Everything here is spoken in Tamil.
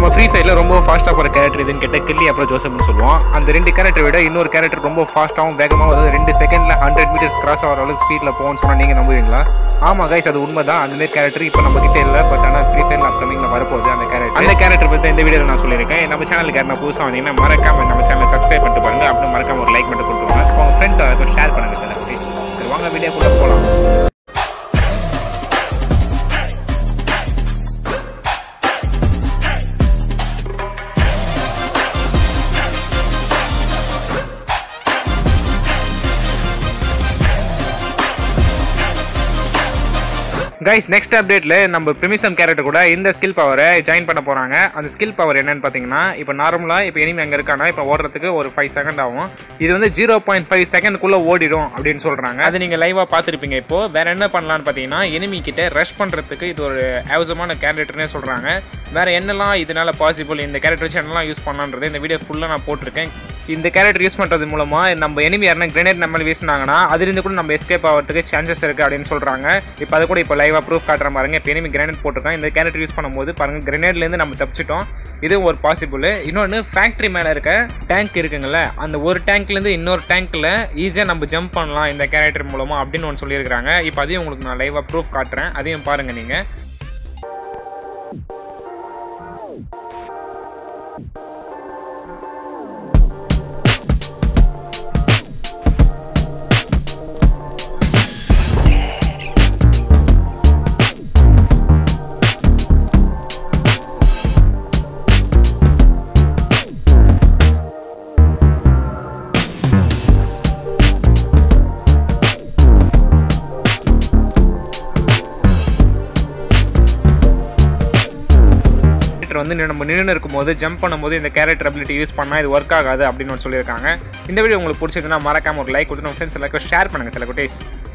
ஃப்ரீ ஃபயரில் ரொம்ப ஃபாஸ்ட்டாக போகிற கேரக்டர் இதுன்னு கேட்டால் கில்லி அப்புறம் ஜோசப்னு சொல்லுவோம். அந்த 2 கேரக்டரை விட இன்னொரு கேரக்டர் ரொம்ப ஃபாஸ்ட்டாகவும் வேகமாக, அதாவது 2 செகண்டில் 100 மீட்டர்ஸ் கிராஸ் ஆகிற அளவுக்கு ஸ்பீடில் போகணும்னு சொன்னால் நீங்கள் நம்புவீங்களா? ஆமாம் கைஸ், அது உண்மை தான். அந்தமாரி கேரக்டர் இப்போ நம்ம கிட்டே இல்லை, பட் ஆனால் ஃப்ரீ ஃபயரில் அப்கமிங்கில் வரப்போகுது அந்த கேரக்டர் பற்றி இந்த வீடியோவில் நான் சொல்லியிருக்கேன். நம்ம சேனலுக்கு யாரும் புதுசாக வந்தீங்கன்னா மறக்காம நம்ம சேனலை சப்ஸ்கிரைப் பண்ணிட்டு பாருங்க. அப்படி மறக்காம ஒரு லைக் மட்டும் கொடுத்துருவாங்க. உங்கள் ஃப்ரெண்ட்ஸ் எல்லாருக்கும் ஷேர் பண்ணுங்கள் சார் ப்ளீஸ். சரி வாங்க வீடியோ கூட போகலாம். கைஸ், நெக்ஸ்ட் அப்டேட்டில் நம்ம பிரிமிசம் கேரக்டர் கூட இந்த ஸ்கில் பவரை ஜாயின் பண்ண போகிறாங்க. அந்த ஸ்கில் பவர் என்னன்னு பார்த்தீங்கன்னா, இப்போ நார்மலாக இப்போ எனிமி அங்கே இருக்கானா இப்போ ஓடுறதுக்கு ஒரு 5 செகண்ட் ஆகும். இது வந்து 0.5 செகண்ட்குள்ளே ஓடிடும் அப்படின்னு சொல்கிறாங்க. அது நீங்கள் லைவாக பார்த்துருப்பீங்க. இப்போது வேறு என்ன பண்ணலான்னு பார்த்தீங்கன்னா, எனிமி கிட்ட ரஷ் பண்ணுறதுக்கு இது ஒரு அவசரமான கேரக்டர்னே சொல்கிறாங்க. வேறு என்னெல்லாம் இதனால் பாசிபிள், இந்த கேரக்டர் வச்சு என்னெல்லாம் யூஸ் பண்ணலான்றது இந்த வீடியோ ஃபுல்லாக நான் போட்டிருக்கேன். இந்த கேரக்டர் யூஸ் பண்ணுறது மூலமாக நம்ம எனிமி யாருன்னா கிரனேட் நம்ம வீசினாங்கன்னா அதுலேருந்து கூட நம்ம எஸ்கேப் ஆகிறதுக்கு சான்சஸ் இருக்குது அப்படின்னு சொல்கிறாங்க. இப்போ அதை கூட இப்போ லைவாக ப்ரூஃப் காட்டுற பாருங்க. இப்போ எனிமி கிரனேட் போட்டிருக்கான். இந்த கேரக்டர் யூஸ் பண்ணும்போது பாருங்கள், கிரனேட்லேருந்து நம்ம தப்பிச்சிட்டோம். இதுவும் ஒரு பாசிபிள். இன்னொன்று, ஃபேக்ட்ரி மேலே இருக்க டேங்க் இருக்குங்கள, அந்த ஒரு டேங்க்லேருந்து இன்னொரு டேங்க்கில் ஈஸியாக நம்ம ஜம்ப் பண்ணலாம் இந்த கேரக்டர் மூலமாக அப்படின்னு ஒன்று சொல்லியிருக்காங்க. இப்போ அதையும் உங்களுக்கு நான் லைவாக ப்ரூஃப் காட்டுறேன், அதையும் பாருங்கள் நீங்கள். வந்து நம்ம நின்று இருக்கும்போது ஜம்ப் பண்ணும்போது இந்த கேரக்டர் அபிலிட்டி யூஸ் பண்ணால் இது ஒர்க் ஆகாது அப்படின்னு சொல்லியிருக்காங்க. இந்த வீடியோ உங்களுக்கு பிடிச்சதுன்னா மறக்காம ஒரு லைக் கொடுத்து நம்ம ஃப்ரெண்ட்ஸ் எல்லாருக்கும் ஷேர் பண்ணுங்கள் சில குட்டீஸ்.